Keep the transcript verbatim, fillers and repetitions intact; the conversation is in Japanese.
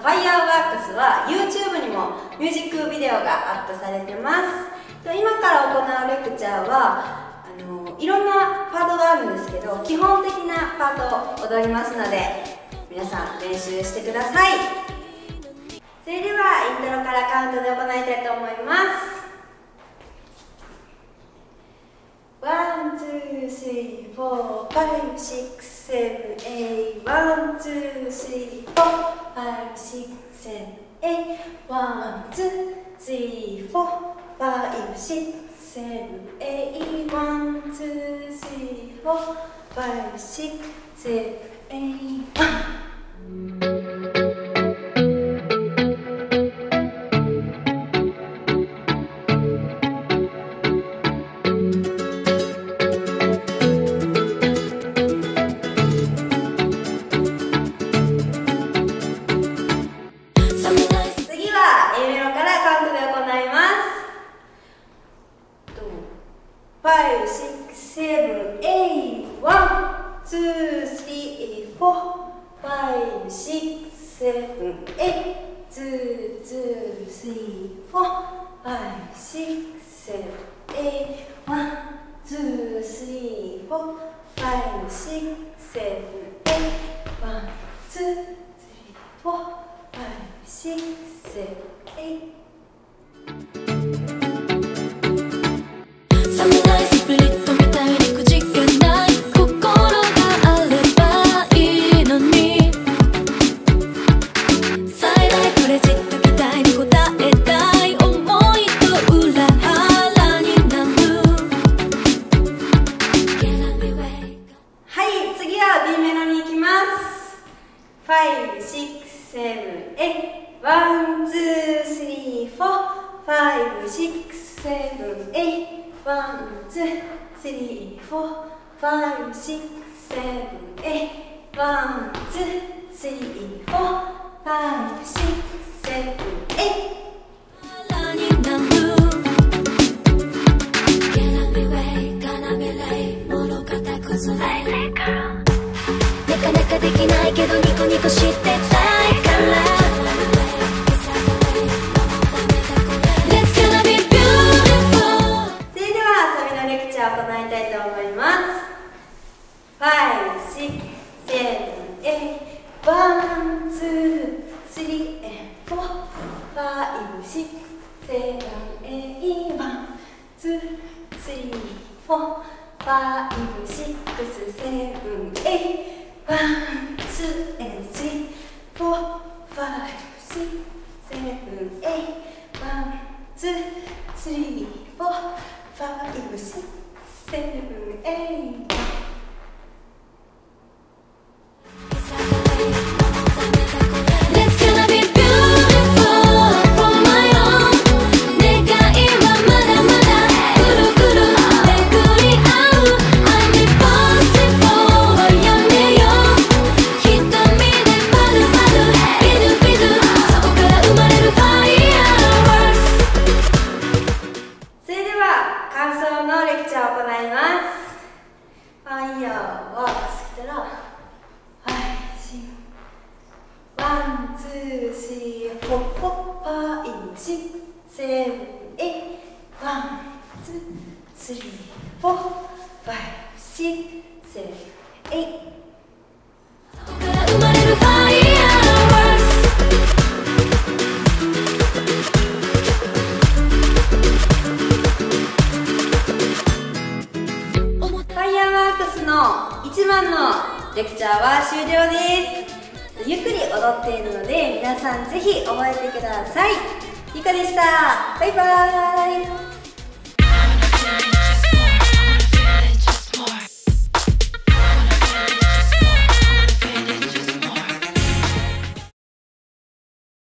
ファイヤーワークスは YouTube にもミュージックビデオがアップされてます。今から行うレクチャーはあのいろんなパートがあるんですけど、基本的なパートを踊りますので皆さん練習してください。それではイントロからカウントで行いたいと思います。ワン、ツー、スリー、フォー、ファイブ、シックス、セブン、エイト、ワン、ツー、スリー、フォー、ファイブ、シックス、セブン、エイト、ワン、ツー、スリー、フォー、ファイブ、シックス、セブン、エイト、ワン、ツー、スリー、フォー、ファイブ、シックス、セブン、エイト、ワン。five, six, seven, eight, one, two, three, four, five, six, seven, eight, two, two, three, four, five, six, seven, eight, one, two, three, four, five, six, seven, eight, one, two, three, four, five, six, seven, eight.five, six, seven, eight, one, two, three, four, five, six, seven, eight, one, two, three, four, five, six, seven, eight, one, two, three, four, five, six, seven, eight.なかなかできないけどニコニコしてたいから Let's gonna be beautiful。 それではサビのレクチャーを行いたいと思います。 five, six, seven, eight, one, two, three, four, five, six, seven, eight, one, two, three, four, five, six, seven, eight one, two, and three, four, five, six, seven, eight, one, two, three, four, five, six, seven, eight. 一番のレクチャーは終了です。ゆっくり踊っているので皆さんぜひ覚えてください。ゆかでした。バイバーイ。